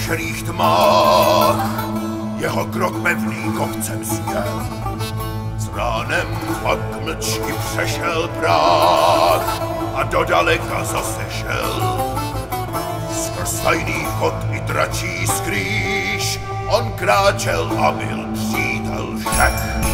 večerých tmách jeho krok pevný kopcem zněl. S ránem pak mlčky přešel práh a do daleka zase šel. Skrz tajný chod i dračí skrýš on kráčel a byl přítel všech.